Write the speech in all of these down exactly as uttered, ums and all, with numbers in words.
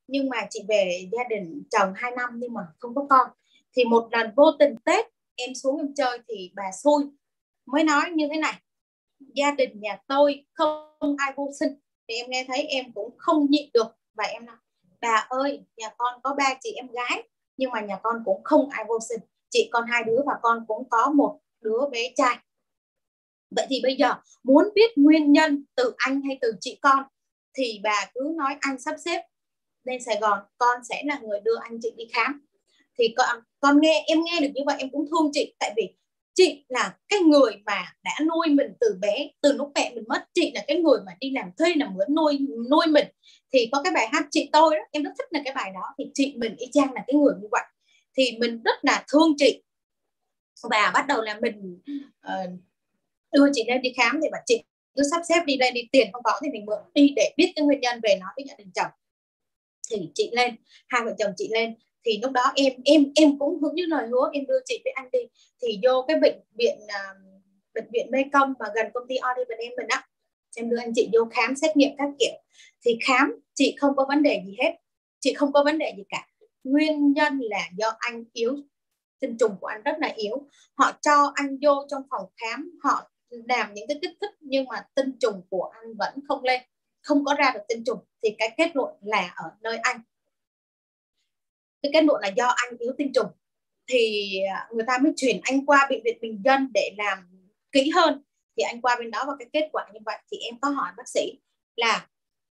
nhưng mà chị về gia đình chồng hai năm nhưng mà không có con. Thì một lần vô tình Tết em xuống em chơi thì bà xui mới nói như thế này: gia đình nhà tôi không ai vô sinh. Thì em nghe thấy em cũng không nhịn được và em nói: bà ơi, nhà con có ba chị em gái nhưng mà nhà con cũng không ai vô sinh, chị con hai đứa và con cũng có một đứa bé trai. Vậy thì bây giờ muốn biết nguyên nhân từ anh hay từ chị con thì bà cứ nói anh sắp xếp lên Sài Gòn, con sẽ là người đưa anh chị đi khám. Thì con, con nghe em nghe được như vậy em cũng thương chị, tại vì chị là cái người mà đã nuôi mình từ bé, từ lúc mẹ mình mất. Chị là cái người mà đi làm thuê làm mướn nuôi nuôi mình. Thì có cái bài hát Chị Tôi đó, em rất thích là cái bài đó. Thì chị mình y chang là cái người như vậy, thì mình rất là thương chị. Và bắt đầu là mình uh, đưa chị lên đi khám. Thì bà chị cứ sắp xếp đi lên đi, tiền không có thì mình mượn đi để biết cái nguyên nhân, về nói với gia đình chồng. Thì chị lên, hai vợ chồng chị lên. Thì lúc đó em em em cũng hướng như lời hứa, em đưa chị với anh đi. Thì vô cái bệnh viện uh, bệnh viện Mê Công mà gần công ty Oliver em mình á, em đưa anh chị vô khám xét nghiệm các kiểu. Thì khám chị không có vấn đề gì hết, chị không có vấn đề gì cả. Nguyên nhân là do anh yếu, tinh trùng của anh rất là yếu. Họ cho anh vô trong phòng khám, họ làm những cái kích thích nhưng mà tinh trùng của anh vẫn không lên, không có ra được tinh trùng. Thì cái kết luận là ở nơi anh, cái kết luận là do anh yếu tinh trùng. Thì người ta mới chuyển anh qua bệnh viện Bình Dân để làm kỹ hơn. Thì anh qua bên đó và cái kết quả như vậy. Thì em có hỏi bác sĩ là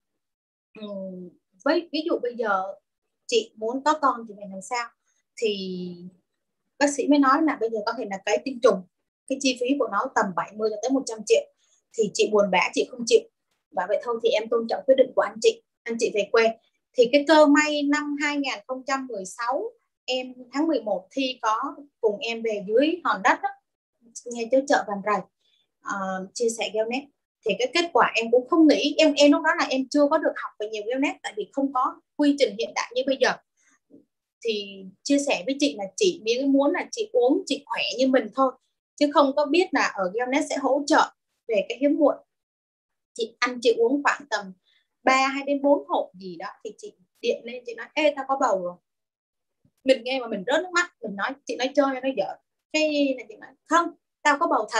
với ví dụ bây giờ chị muốn có con thì phải làm sao. Thì bác sĩ mới nói là bây giờ có thể là cái tinh trùng, cái chi phí của nó tầm bảy mươi cho tới một trăm triệu. Thì chị buồn bã, chị không chịu. Và vậy thôi thì em tôn trọng quyết định của anh chị, anh chị về quê. Thì cái cơ may năm hai không một sáu, em tháng mười một thi có cùng em về dưới hòn đất đó, ngay chỗ chợ Vàm Rày, uh, chia sẻ Gellnet. Thì cái kết quả em cũng không nghĩ, em em lúc đó là em chưa có được học về nhiều Gellnet, tại vì không có quy trình hiện đại như bây giờ. Thì chia sẻ với chị là chị muốn là chị uống chị khỏe như mình thôi, chứ không có biết là ở Gellnet sẽ hỗ trợ về cái hiếm muộn. Chị ăn chị uống khoảng tầm ba hay đến bốn hộp gì đó. Thì chị điện lên chị nói: ê tao có bầu rồi. Mình nghe mà mình rớt nước mắt. Mình nói, chị nói chơi hay nói giỡn? Cái này chị nói không, tao có bầu thật.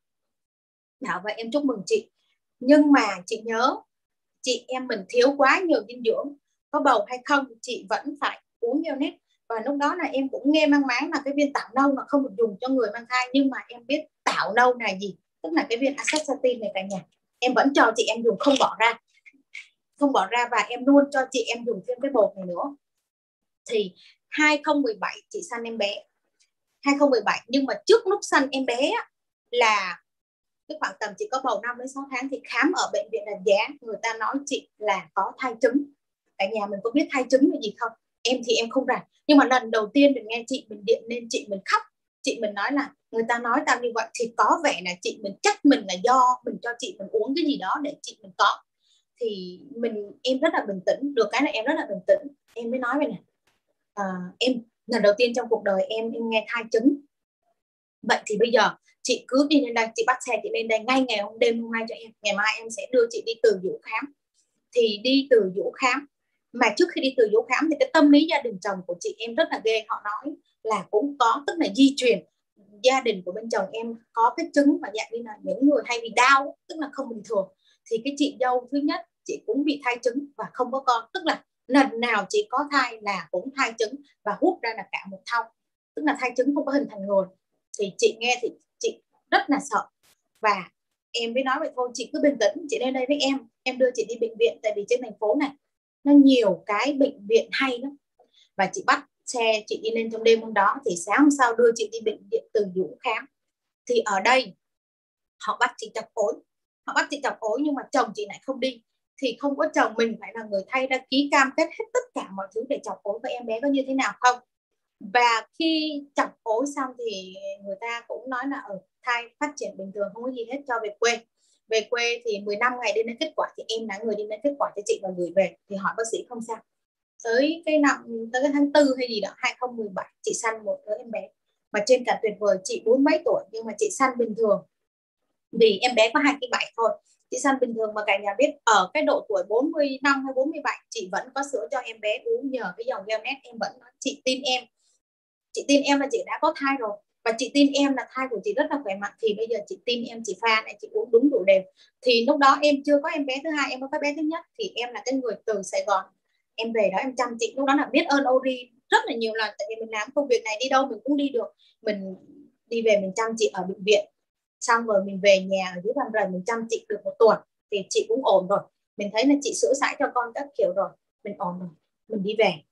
Bảo vậy em chúc mừng chị, nhưng mà chị nhớ chị em mình thiếu quá nhiều dinh dưỡng, có bầu hay không chị vẫn phải uống Gellnet. Và lúc đó là em cũng nghe mang máng là cái viên tảo nâu là không được dùng cho người mang thai, nhưng mà em biết tảo nâu là gì, tức là cái viên astaxanthin này cả nhà. Em vẫn cho chị em dùng, không bỏ ra, không bỏ ra. Và em luôn cho chị em dùng thêm cái bột này nữa. Thì hai không một bảy chị sanh em bé, hai không một bảy. Nhưng mà trước lúc sanh em bé là cái khoảng tầm chị có bầu năm đến sáu tháng thì khám ở bệnh viện Đà Giá, người ta nói chị là có thai trứng. Cả nhà mình có biết thai trứng là gì không? Em thì em không rành, nhưng mà lần đầu tiên mình nghe chị mình điện lên, chị mình khóc. Chị mình nói là người ta nói tao như vậy thì có vẻ là chị mình trách mình là do mình cho chị mình uống cái gì đó để chị mình có. Thì mình em rất là bình tĩnh, được cái là em rất là bình tĩnh. Em mới nói vậy nè, à, em lần đầu tiên trong cuộc đời em em nghe thai trứng. Vậy thì bây giờ chị cứ đi lên đây, chị bắt xe chị lên đây ngay ngày hôm đêm hôm nay cho em, ngày mai em sẽ đưa chị đi Từ Dũ khám. Thì đi Từ Dũ khám, mà trước khi đi Từ Dũ khám thì cái tâm lý gia đình chồng của chị em rất là ghê. Họ nói là cũng có, tức là di truyền gia đình của bên chồng em có cái chứng mà dạng như là những người hay bị đau, tức là không bình thường. Thì cái chị dâu thứ nhất chị cũng bị thai trứng và không có con, tức là lần nào chị có thai là cũng thai trứng và hút ra là cả một thau, tức là thai trứng không có hình thành người. Thì chị nghe thì chị rất là sợ. Và em mới nói vậy thôi, chị cứ bình tĩnh, chị lên đây với em em đưa chị đi bệnh viện. Tại vì trên thành phố này nó nhiều cái bệnh viện hay lắm. Và chị bắt xe chị đi lên trong đêm hôm đó. Thì sáng hôm sau đưa chị đi bệnh viện Từ Dũ khám. Thì ở đây họ bắt chị chọc ối, họ bắt chị chọc ối nhưng mà chồng chị lại không đi. Thì không có chồng mình phải là người thay ra ký cam kết hết tất cả mọi thứ để chọc ối với em bé có như thế nào không. Và khi chọc ối xong thì người ta cũng nói là ở thai phát triển bình thường, không có gì hết, cho về quê. Về quê thì mười lăm ngày đến lấy kết quả. Thì em là người đi lấy kết quả cho chị và gửi về. Thì hỏi bác sĩ không sao. Tới cái năm, tới cái tháng tư hay gì đó hai không một bảy chị sanh một đứa em bé mà trên cả tuyệt vời. Chị bốn mấy tuổi nhưng mà chị sanh bình thường, vì em bé có hai cái bảy thôi. chị San bình thường mà cả nhà biết ở cái độ tuổi bốn mươi năm hay bốn mươi bảy chị vẫn có sữa cho em bé uống nhờ cái dòng Gelnet. Em vẫn nói chị tin em, chị tin em là chị đã có thai rồi, và chị tin em là thai của chị rất là khỏe mạnh, thì bây giờ chị tin em, chị pha này, chị uống đúng đủ đều. Thì lúc đó em chưa có em bé thứ hai, em có cái bé thứ nhất, thì em là cái người từ Sài Gòn em về đó em chăm chị. Lúc đó là biết ơn Ori rất là nhiều lần, tại vì mình làm công việc này đi đâu mình cũng đi được, mình đi về mình chăm chị ở bệnh viện, xong rồi mình về nhà ở dưới Vàm Rần mình chăm chị được một tuần thì chị cũng ổn rồi, mình thấy là chị sữa sải cho con các kiểu rồi, mình ổn rồi, mình đi về.